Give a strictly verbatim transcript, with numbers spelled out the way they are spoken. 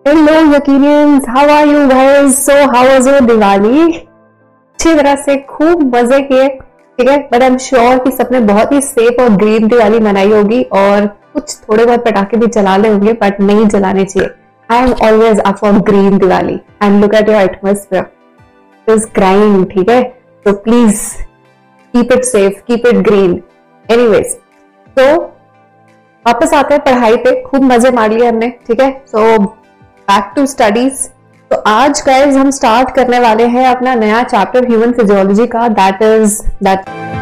Hello यकीनियंस, how are you guys? So how was your Diwali? अच्छी तरह से खूब मजे किए, ठीक है। बट आई एम श्योर कि सबने बहुत ही सेफ और ग्रीन दिवाली मनाई होगी और कुछ थोड़े बहुत पटाखे भी जला ले होंगे, बट नहीं जलाने चाहिए। I am always up for green Diwali and look at your atmosphere is crying, ठीक है। तो please keep it safe, keep it green. Anyways, तो वापस आते हैं पढ़ाई पे। खूब मजे मार लिए हमने, ठीक है। So back to studies. तो आज गाइस हम स्टार्ट करने वाले हैं अपना नया चैप्टर ह्यूमन फिजियोलॉजी का, दैट इज दैट